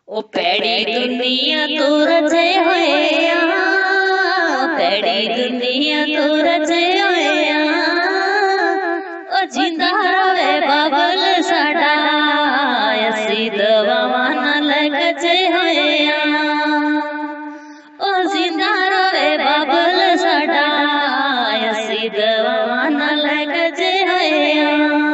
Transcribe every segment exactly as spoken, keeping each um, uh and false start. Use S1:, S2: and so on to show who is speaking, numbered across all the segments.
S1: ओ पैड़ी दुनिया तू रचे होया, पैड़ी दुनिया तू रचे होया, ओ जिंदा रवे बाबल साडा असी दवा माना लगचे होया, ओ जिंदा रवे बाबल साडा असी दवा माना लगचे होया।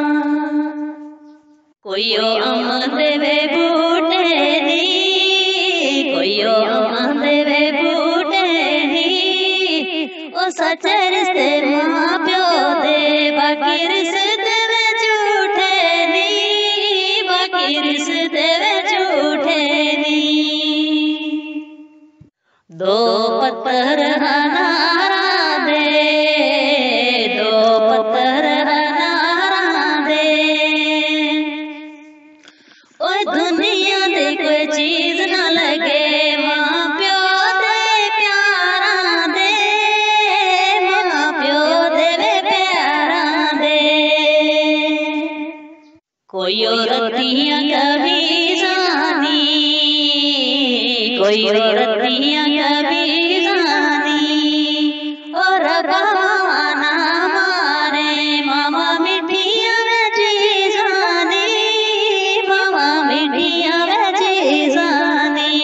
S1: कोयो अम देवे बूटे दी, कोयो अम देवे बूटे दी, ओ सच्चे रिश्ते मां प्यो दे, बाकी रिश्ते वे झूठे दी, बाकी रिश्ते वे झूठे दी। दो पत्थर हनारा दे, दो पत्थर हनारा दे, दुनिया दे कोई चीज न लगे मां प्यो दे प्यारा दे, मां प्यो दे वे प्यारा दे। कोई औरतियां कभी जानी, कोई औरतियां कभी जानी, और बाबा ना मारे मामा मिठिया में जी जानी, मामा मिठिया में जी जानी।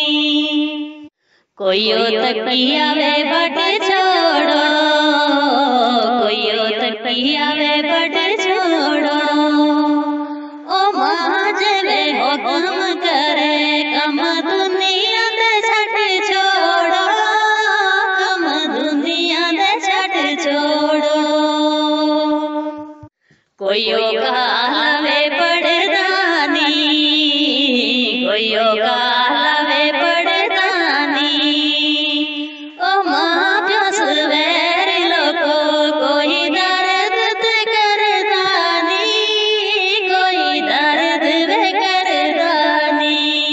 S1: कोई तकिया वे बटे छोड़ो, कोई तकिया वे बटे छोड़ो, ओ माँ जवे हुक्म करे कम दुनिया दे छट छोड़ो, कम दुनिया दे छट छोड़ो। कोई कालवे पड़दानी, कोई कालवे पड़दानी, ओ माँ प्यो सवेर लोको कोई दर्द ते करदानी, कोई दर्द वे करदानी।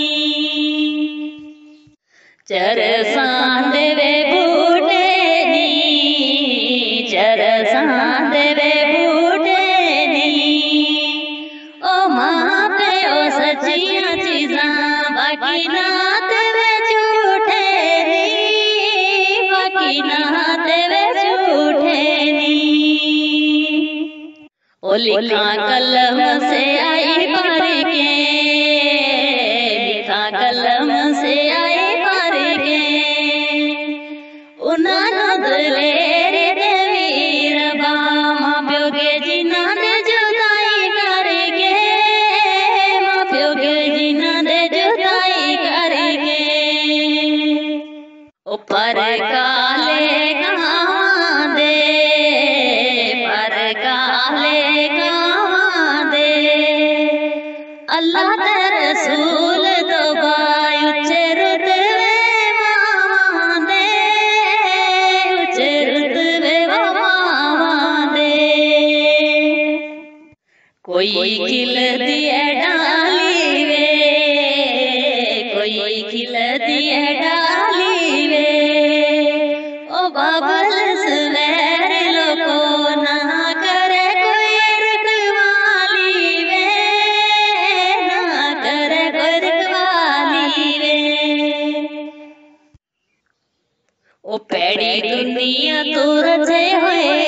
S1: चरसां देवे बूटे नी, चरसां देवे बूटे नी, ओ मां प्यो सच्चियां चीजां बाकी ना देवे झूठे नी, बाकी ना देवे झूठे नी। ओ लिखा कलम से आई भर के, लिखा कलम से आई भर के, उन्हां दलेर दे वीर बा मां प्यो के जिन्हां दे जुदाई करके, मां प्यो के जिन्हां दे जुदाई करके। ओ पर काले गावां दे, पर काले गावां दे, अल्लाह दे रसूल तो बाय उच्चे रुतबे मावां दे, उच्चे रुतबे मावां दे। कोई खिल दिए डाली वे, कोई खिल दिए डाली वे, ओ बाबल सवेर लोको ना करे कोई रखवाली वे, ना करे कोई रखवाली वे। ओ पैड़ी दुनिया तू रचे होए